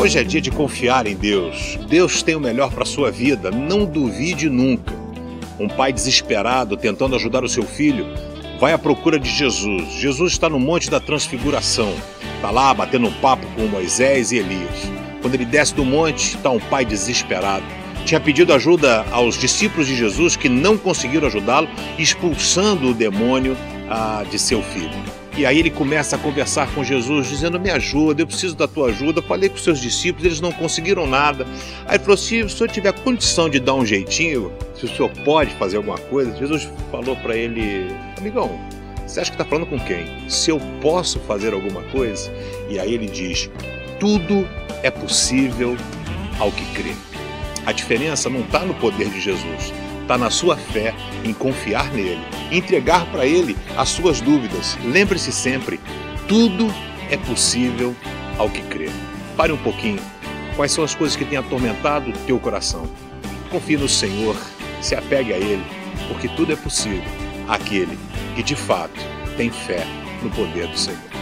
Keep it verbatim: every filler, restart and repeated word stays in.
Hoje é dia de confiar em Deus. Deus tem o melhor para a sua vida, não duvide nunca. Um pai desesperado tentando ajudar o seu filho vai à procura de Jesus. Jesus está no Monte da Transfiguração. Está lá batendo um papo com Moisés e Elias. Quando ele desce do monte, está um pai desesperado. Tinha pedido ajuda aos discípulos de Jesus que não conseguiram ajudá-lo, expulsando o demônio ah, de seu filho. E aí ele começa a conversar com Jesus, dizendo: me ajuda, eu preciso da tua ajuda. Eu falei com os seus discípulos, eles não conseguiram nada. Aí ele falou: se o senhor tiver condição de dar um jeitinho, se o senhor pode fazer alguma coisa. Jesus falou para ele: amigão, você acha que está falando com quem? Se eu posso fazer alguma coisa? E aí ele diz: tudo é possível ao que crê. A diferença não está no poder de Jesus, está na sua fé em confiar nele, entregar para ele as suas dúvidas. Lembre-se sempre, tudo é possível ao que crê. Pare um pouquinho. Quais são as coisas que têm atormentado o teu coração? Confie no Senhor, se apegue a ele, porque tudo é possível àquele que de fato tem fé no poder do Senhor.